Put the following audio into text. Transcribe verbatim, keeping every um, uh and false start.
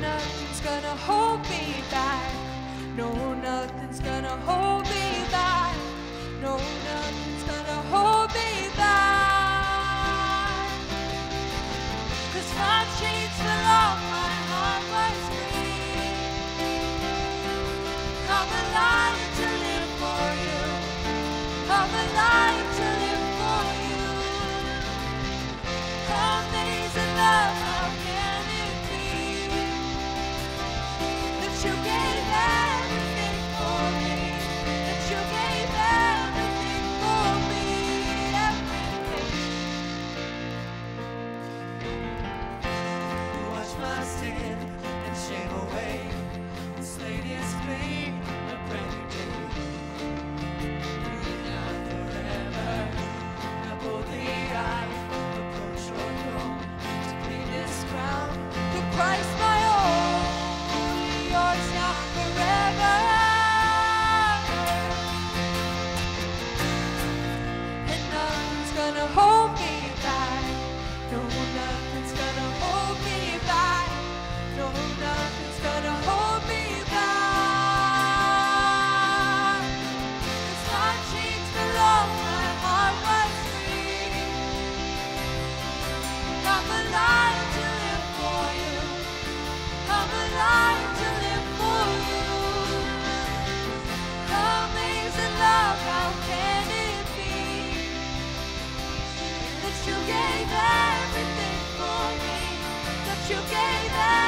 nothing's gonna hold me back. No, nothing's gonna hold me back. No, nothing's gonna hold me back. 'Cause my chains fell off, my heart was free. I'm alive to live for you. I'm alive to live for you. Amazing love, how can it be that you gave everything for me? That you gave everything for me, everything. You wash my sin and shame away. The slate is clean, a brand new day. Free now forever. Now boldly I approach your throne to claim this crown. For Christ my own, yours now forever. And nothing's gonna hold me back. No, nothing's gonna hold me back. No, nothing's gonna hold me back. 'Cause my chains fell off, my heart was free. I'm alive to live for you. I'm alive to live for you. Amazing love, how can it be that you gave everything for me? That you gave everything.